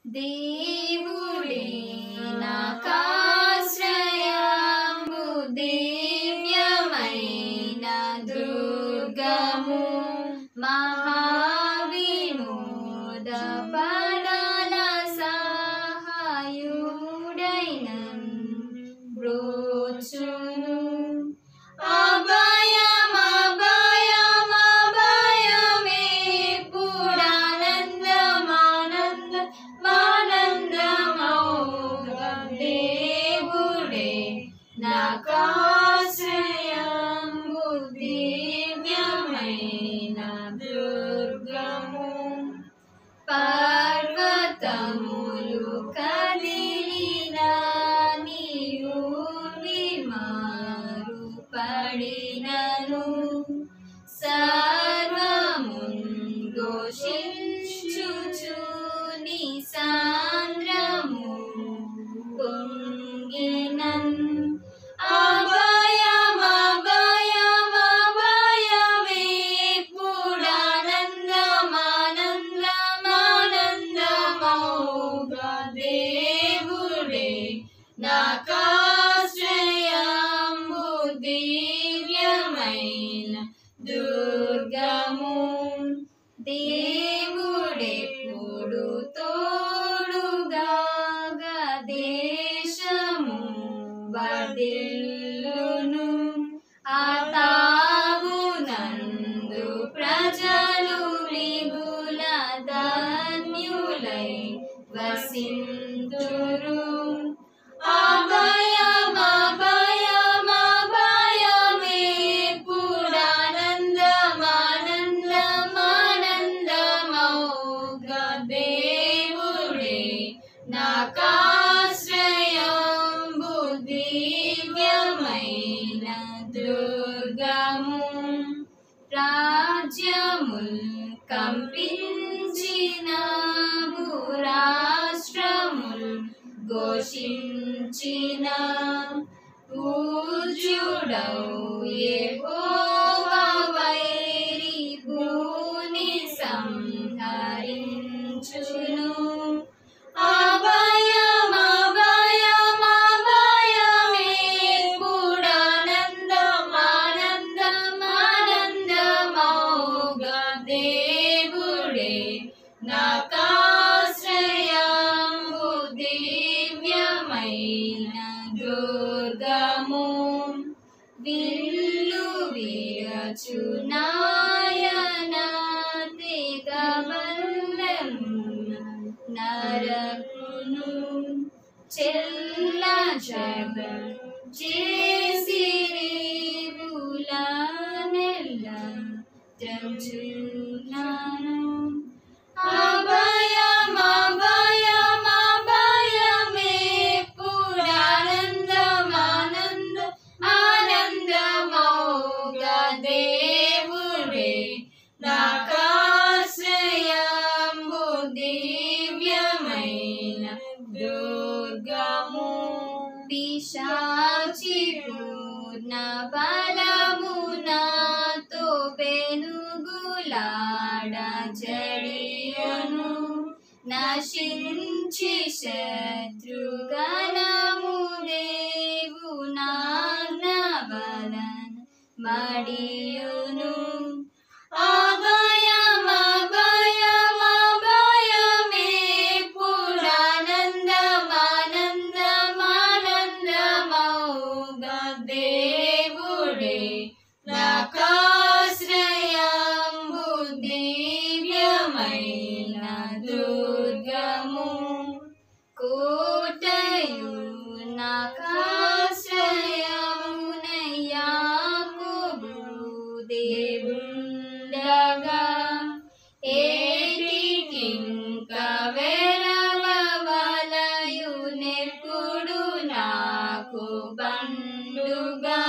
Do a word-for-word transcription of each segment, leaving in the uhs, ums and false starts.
దేవుడే నాకాశ్రయము, దివ్యమైన దుర్గము, మహావినోద పదాల సహాయుడైనన్ బ్రోచును. అభయం అభయం అభయమే పురానందమానంద మానందమౌగా దేవుడే నాకాశ్రయము, దివ్యమైన దుర్గము. పర్వతములు కదిలినా నీవు విమారు పడినను, సర్వమున్ ఘోషించుచు నీ సాంద్రము పొంగినన్. అభయం అభయం అభయమే పురానందమానందమానందమౌగా దేవుడే నాకాశ్రయము, దివ్యమైన దుర్గము. దేవుడెప్పుడు తోడుగా దేశము వర్ధిల్లును, ఆ తావునందు ప్రజలు మిగుల ధన్యులై వసింతురు. అభయం అభయం అభయమే పురానందమానందమానందమౌగా దేవుడే నాకాశ్రయము, దివ్యమైన దుర్గము. రాజ్యముల్ కంపించిన భూరాష్ట్రముల్ ఘోషించిన పూజ్యుడవు యెహోవా, వైరి భూని సంహరించును. అభయం అభయం అభయమే పురానందమానందమానందమౌగా దేవుడే నాకాశ్రయము, దివ్యమైన దుర్గము. విల్లు విరచు నాయన తెగబల్లెమున నరకును, చెల్ల జగ చేసిరేవుల నెల్ల త్రంచులాను. అభయం అభయం అభయమే పురానందమానంద ఆనందమౌగా దేవుడే నాకాశ్రయము, దివ్యమైన దుర్గము. పిశాచి పూర్ణ బలమునాతో పెనుగులాడ జడియను, నశించి శత్రుగణము దేవు నాజ్ఞవలన మడియును. అభయం అభయం అభయమే పురానందమానందమానందమౌగా దేవుడే నాకాశ్రయము, దివ్యమైన దుర్గము. కోటయు నాకాశ్రయమునయ్యా, యాకోబు దేవుండగా ఏటికింక వెరవవలయు నెప్పుడు నాకు బండుగా.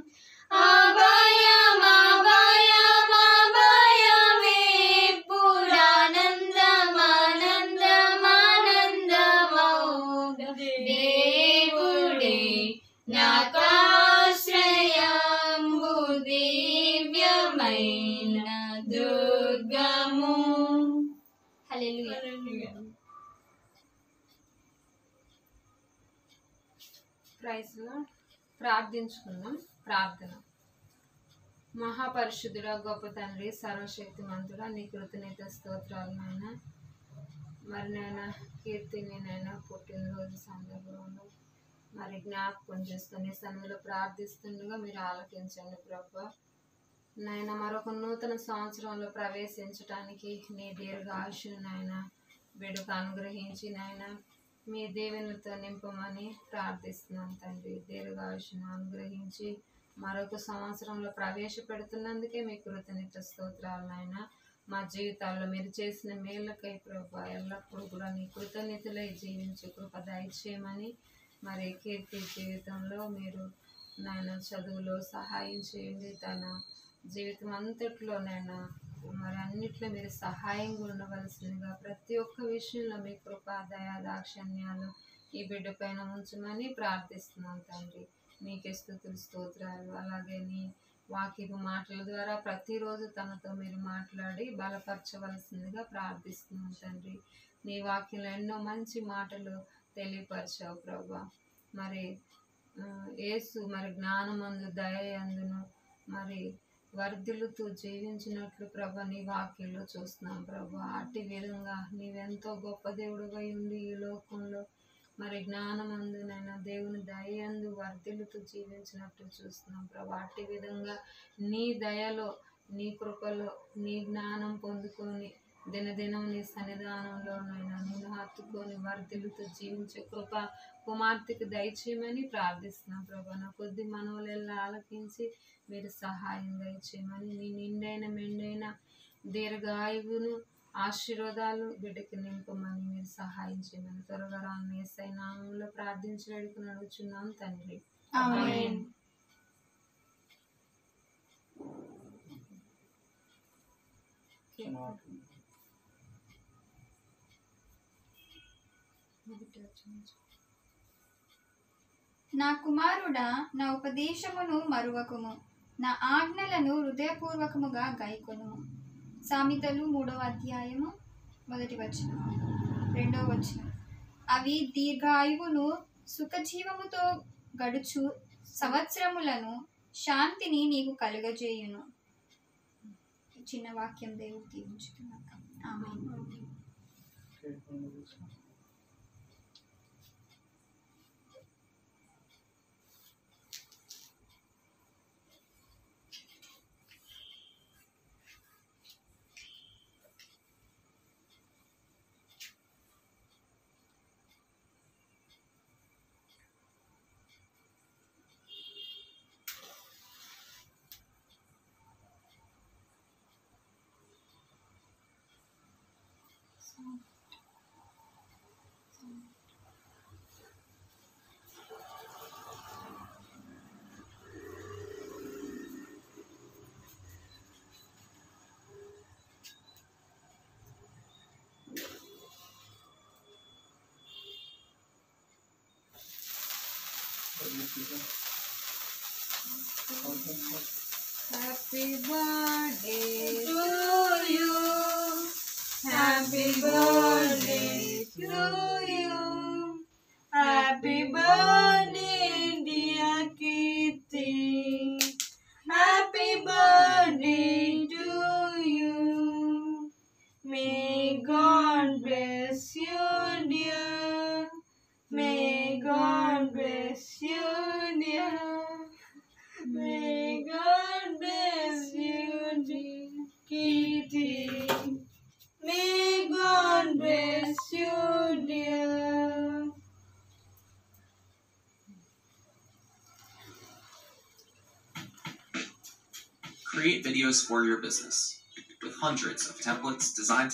అభయం అభయం అభయమే పురానందమానందమానందమౌగా దేవుడే నాకాశ్రయము, దివ్యమైన దుర్గము. హల్లెలూయా. ప్రైజ్లో ప్రార్థించుకుందాం. ప్రార్థన. మహాపరిశుద్ధుడా, గొప్ప తండ్రి, సర్వశక్తిమంతుడా, నీ కృతజ్ఞత స్తోత్రాలు నాయన. మరి నాయన కీర్తిని నాయన పుట్టినరోజు సందర్భంలో మరి జ్ఞాపకం చేసుకుని సన్నిధిలో ప్రార్థిస్తుండగా మీరు ఆలకించండి ప్రభా. నాయన మరొక నూతన సంవత్సరంలో ప్రవేశించడానికి నీ దీర్ఘాయుష్ను నాయన బిడ్డకు అనుగ్రహించి నాయన మీ దేవునితో నింపమని ప్రార్థిస్తున్నాం తండ్రి. దీర్ఘాయుష్ను అనుగ్రహించి మరొక సంవత్సరంలో ప్రవేశపెడుతున్నందుకే మీ కృతజ్ఞత స్తోత్రాలు నాయన. మా జీవితాల్లో మీరు చేసిన మేళ్ళకై ప్రభా ఎల్లప్పుడూ కూడా నీ కృతజ్ఞతలై జీవించే కృప దయచేయమని, మరి కీర్తి జీవితంలో మీరు నాయన చదువులో సహాయం చేయండి. తన జీవితం అంతట్లోనైనా మరి అన్నిట్లో మీరు సహాయంగా ఉండవలసిందిగా ప్రతి ఒక్క విషయంలో మీ కృప దయా దాక్షణ్యాలు ఈ బిడ్డ పైన ఉంచమని ప్రార్థిస్తున్నాం తండ్రి. మీకే స్తుతులు స్తోత్రాలు. అలాగే నీ వాక్యపు మాటల ద్వారా ప్రతిరోజు తనతో మీరు మాట్లాడి బలపరచవలసిందిగా ప్రార్థిస్తున్నాం తండ్రి. నీ వాక్యంలో ఎన్నో మంచి మాటలు తెలియపరిచావు ప్రభా. మరి యేసు మరి జ్ఞానమందు దయందును మరి వర్ధిల్లుతూ జీవించినట్లు ప్రభా నీ వాక్యంలో చూస్తున్నాం ప్రభా. అట్టి విధంగా నీవెంతో గొప్ప దేవుడుగా ఉండి ఈ లోకంలో మరి జ్ఞానమందునైనా దేవుని దయందు వర్ధిల్లుతూ జీవించినట్టు చూస్తున్నాం ప్రభా. అట్టి విధంగా నీ దయలో నీ కృపలో నీ జ్ఞానం పొందుకొని దినదినం నీ సన్నిధానంలోనైనా నిన్ను హత్తుకొని వర్ధిల్లుతూ జీవించే కృప కుమార్తెకు దయచేయమని ప్రార్థిస్తున్నాం ప్రభా. నా కొద్ది మనవులెల్లా ఆలకించి మీరు సహాయం దయచేయమని, నీ నిండైన మెండైన దీర్ఘాయువును ఆశీర్వాదాలు బిడ్డకి నింపమని మీరు సహాయం చేయమని త్వరగా రాని యేసయ్య నామములో ప్రార్థించి వేడుకుని అడుగుచున్నాం తండ్రి. ఆమేన్. నా కుమారుడా, నా ఉపదేశమును మరువకుము, నా ఆజ్ఞలను హృదయపూర్వకముగా గైకొనుము. సామెతలు మూడవ అధ్యాయము మొదటి వచనం, రెండవ వచనం. అవి దీర్ఘాయువును సుఖజీవముతో గడుచు సంవత్సరములను శాంతిని నీకు కలుగజేయును. చిన్న వాక్యం దేవుడు దీవించుతున్నాక. ఆమేన్. Happy birthday to you, happy birthday to you, happy birthday dear Kirti, happy birthday to you. May God bless you dear, may God bless you dear, may God bless you dear Kirti, may God bless you dear. Create videos for your business with hundreds of templates designed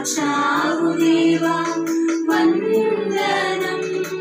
దాచావు దేవా వందనం.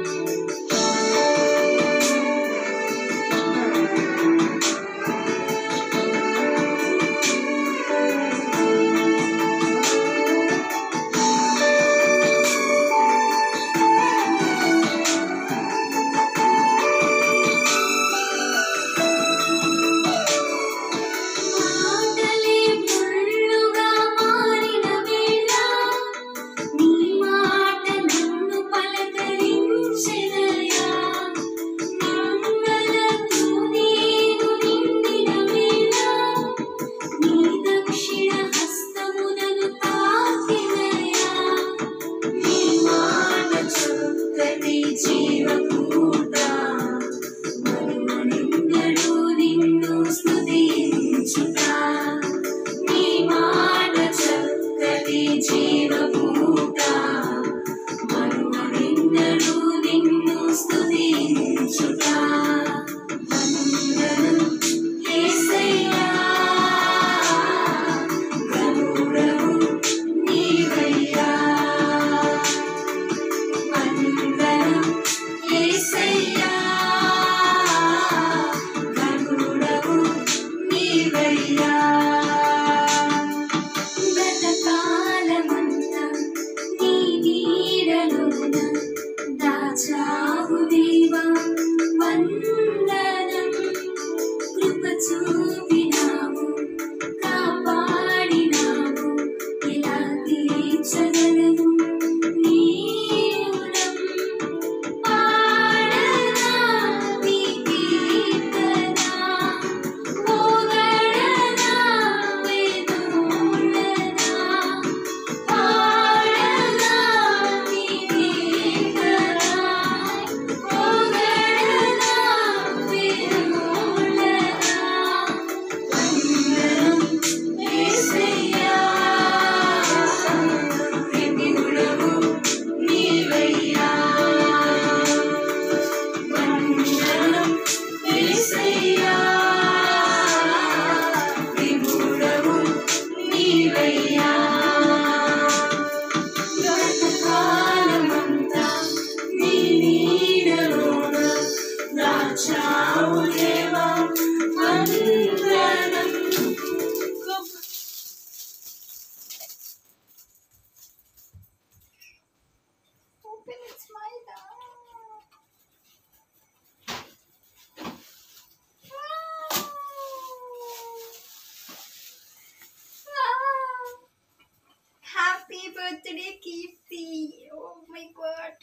Happy birthday, Kirti. Oh my god.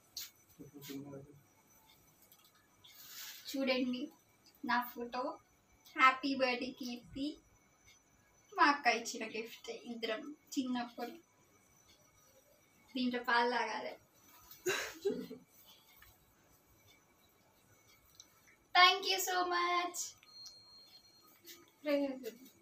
చూడండి నా photo. Happy birthday కీర్తి. మా అక్క ఇచ్చిన gift. ఇద్దరం చిన్నప్పుడు. దీంట్లో పాలు తాగాలి. Thank you so much.